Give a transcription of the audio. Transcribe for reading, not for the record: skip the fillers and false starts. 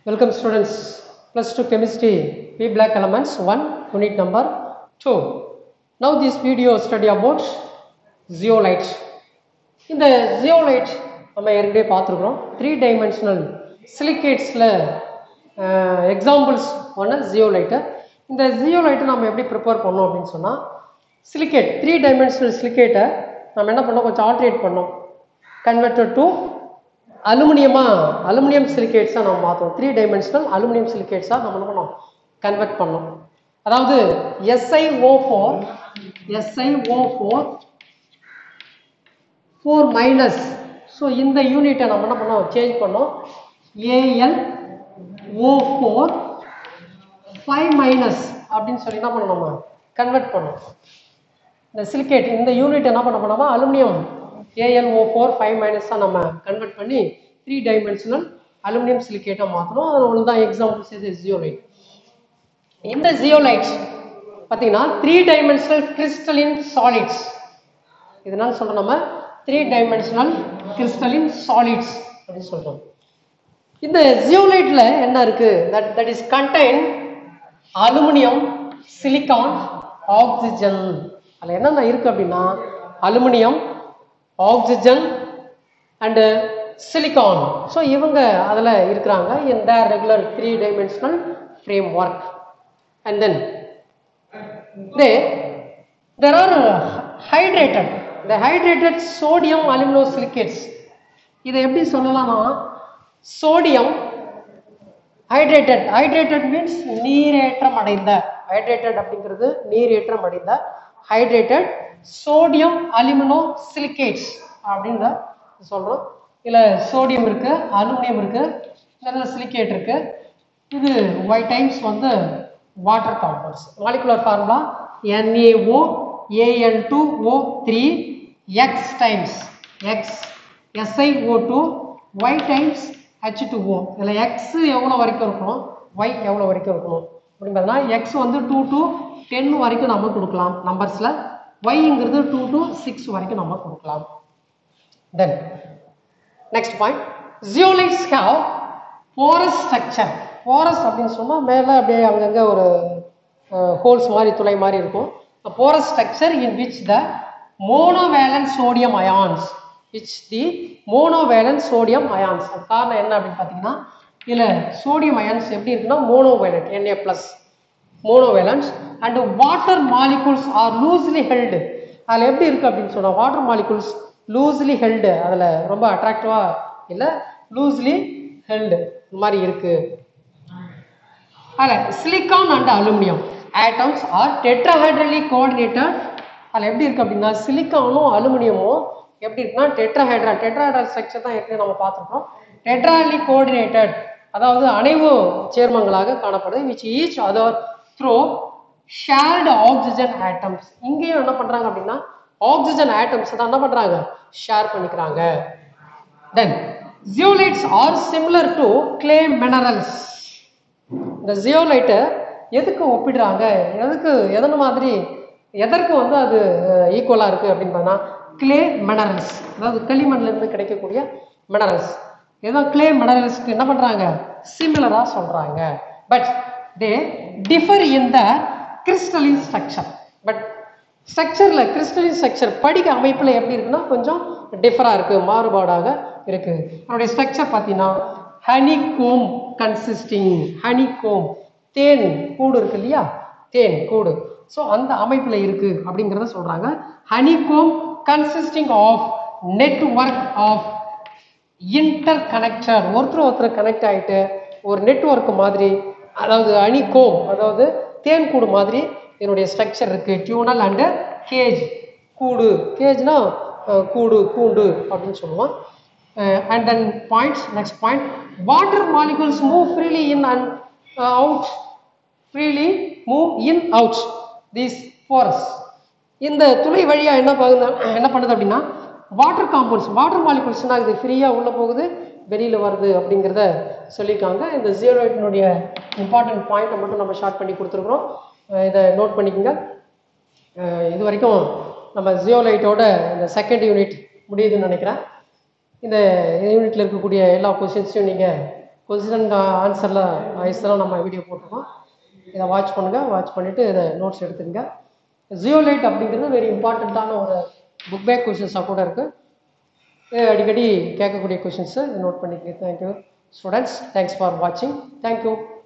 Welcome students, plus 2 chemistry, P black elements 1, unit number 2. Now this video study about zeolite. In the zeolite, நம்ம ஏற்கனவே பார்த்துருக்கிறோம் 3-dimensional silicates-ல examples ஒன்று zeolite. இந்த zeolite நம்ம எப்படி ப்ரிப்பேர் பண்ணோம் அப்படின்னு சொன்னால் silicate 3-dimensional silicate நம்ம என்ன பண்ணோம், கொஞ்சம் ஆல்ட்ரேட் பண்ணோம், converted to அலுமினியம் சிலிகேட்ஸாக நம்ம மாற்றோம். 3-dimensional அலுமினியம் சிலிகேட்ஸாக நம்ம என்ன பண்ணோம், கன்வெர்ட் பண்ணோம். அதாவது SiO4 4-. ஸோ இந்த யூனிட்டை நம்ம என்ன பண்ணோம், சேஞ்ச் பண்ணோம். AlO4 5- அப்படின்னு சொல்லி என்ன பண்ணோம், நம்ம கன்வெர்ட் பண்ணோம். இந்த சிலிகேட் இந்த யூனிட் என்ன பண்ண பண்ணோமா, அலுமினியம் AlO4 5- நம்ம கன்வெர்ட் பண்ணி 3-dimensional அலுமினியம் சிலிகேட்டை மாற்றணும். அதில் ஒன்று தான் எக்ஸாம்பிள்ஸ் இது ஜியோலைட். இந்த ஜியோலைட் பார்த்தீங்கன்னா 3-dimensional crystalline solids. இது என்னன்னு சொல்கிறோம், நம்ம 3-dimensional crystalline solids அப்படின்னு சொல்கிறோம். இந்த ஜியோலைட்டில் என்ன இருக்குது, that is contain aluminium, silicon, oxygen. அதில் என்னென்ன இருக்குது அப்படின்னா aluminium, oxygen and silicon. So இவங்க அதில் இருக்கிறாங்க in their regular 3-dimensional framework. And then there are hydrated sodium aluminosilicates. இதை எப்படி சொல்லலாம்னா, சோடியம் ஹைட்ரேட்டட் மீன்ஸ் நீரேற்றம் அடைந்த, ஹைட்ரேட்டட் அப்படிங்கிறது நீரேற்றம் அடைந்த, ஹைட்ரேட்டட் சோடியம் அலுமினோசிலிகேட்ஸ் அப்படின்னு சொல்றோம். இதுல சோடியம் இருக்கு, அலுமினியம் இருக்கு, இதுல சிலிகேட் இருக்கு. இது Y டைம்ஸ் வந்து water compounds. Molecular formula NaO An2O3 X times X SiO2 Y times H2O. இதுல X எவ்வளவு வரைக்கும் இருக்கணும், Y எவ்வளவு வரைக்கும் இருக்கணும் அப்படின்னு பார்த்தீங்கன்னா X வந்து 2 to 10 வரைக்கும் நம்ம கொடுக்கலாம் நம்பர்ஸ்ல, Yங்கிறது 2 to 6 வரைக்கும் நம்ம கொடுக்கலாம். Then next point, zeolites have porous structure. porous அப்படின்னு சொன்னா மேல அப்படியே அங்கங்க ஒரு ஹோல்ஸ் மாதிரி துளை மாதிரி இருக்கும். porous structure in which the monovalent sodium ions, அது காரணம் என்ன அப்படின்னு பார்த்தீங்கன்னா, இதுல சோடியம் அயான்ஸ் எப்படி இருக்குன்னா monovalent Na+, monovalence and water molecules are loosely held. அதில் எப்படி இருக்கு அப்படின்னு சொன்னா வாட்டர் மாலிகூல்ஸ் லூஸ்லி ஹெல்டு, அதில் ரொம்ப அட்ராக்டிவா இல்லை, லூஸ்லி ஹெல்டு இந்த மாதிரி இருக்கு. அதில் silicon and aluminium atoms are tetrahedrally coordinated. அதில் எப்படி இருக்கு அப்படின்னா சிலிக்கானும் அலுமினியமும் எப்படி இருக்குன்னா டெட்ராஹைட்ரல் ஸ்ட்ரக்சர் தான் ஏற்கனவே நம்ம பார்த்துருக்கோம். டெட்ராஹைட்ரலி கோஆர்டினேட்டட், அதாவது அணைவு சேர்மங்களாக காணப்படுது. which each other through shared oxygen atoms. இங்கேயும் என்ன பண்றாங்க அப்படின்னா ஆக்சிஜன் ஆட்டம்ஸ் தான் என்ன பண்றாங்க, ஷேர் பண்ணிக்கிறாங்க. Then zeolites are similar to clay minerals. இந்த zeolite எதுக்கு ஒப்பிடுறாங்க, எதற்கு வந்து அது ஈக்குவலா இருக்கு அப்படின்னு பார்த்தா clay minerals, அதாவது களிமண்ல இருந்து கிடைக்கக்கூடிய மினரல்ஸ். ஏதோ clay mineralsக்கு என்ன பண்றாங்க, சிமிலரா சொல்றாங்க. But they differ in the crystalline structure. But ஸ்ட்ரக்சர்ல கிறிஸ்டலின் ஸ்ட்ரக்சர் படிக அமைப்புல எப்படி இருக்குன்னா கொஞ்சம் டிஃபரா இருக்கு, மாறுபாடாக இருக்கு. அதனுடைய ஸ்ட்ரக்சர் பார்த்தீங்கன்னா ஹனிகோம் கன்சிஸ்டிங், ஹனிகோம் தேன் கூடு இருக்கு இல்லையா, தேன் கூடு, ஸோ அந்த அமைப்புல இருக்கு அப்படிங்கிறத சொல்றாங்க. Honeycomb consisting of network of interconnected, ஒருத்தர் கனெக்ட் ஆயிட்டு ஒரு நெட்வொர்க் மாதிரி, அதாவது ஹனிகோம் அதாவது தேன் கூடு மாதிரி இதனுடைய ஸ்ட்ரக்சர் இருக்கு. டியூனல் அண்ட் கேஜ், கூடு, கேஜ்னா கூடு, கூண்டு அப்படின்னு சொல்லுவோம். And then points, next point, water molecules move freely in and out these pores. இந்த துளை வழியா என்ன பண்ணுது அப்படின்னா வாட்டர் காம்பவுண்ட்ஸ், வாட்டர் மாலிகூல்ஸ்னா இது ஃப்ரீயா உள்ள போகுது, வெளியில வருது அப்படிங்கிறத சொல்லியிருக்காங்க. இந்த ஜியோலைட்டினுடைய இம்பார்ட்டன்ட் பாயிண்ட்டை மட்டும் நம்ம ஷார்ட் பண்ணி கொடுத்துருக்குறோம், இதை நோட் பண்ணிக்கோங்க. இது வரைக்கும் நம்ம ஜியோலைட்டோட இந்த செகண்ட் யூனிட் முடியுதுன்னு நினைக்கிறேன். இந்த யூனிட்ல இருக்கக்கூடிய எல்லா கொஸ்டின்ஸையும் நீங்கள் கொஸ்டின் அண்ட் ஆன்சரில் வயசுலாம் நம்ம வீடியோ போட்டிருக்கோம். இதை வாட்ச் பண்ணுங்கள். வாட்ச் பண்ணிவிட்டு இதை நோட்ஸ் எடுத்துங்க. ஜியோலைட் அப்படிங்கிறது வெரி இம்பார்ட்டண்ட்டான ஒரு புக் பேக் கொஷின்ஸாக கூட இருக்குது. அடிக்கடி கேட்கக்கூடிய கொஷின்ஸு நோட் பண்ணிக்கங்க. Thank you students. தேங்க்ஸ் ஃபார் வாட்சிங். தேங்க்யூ.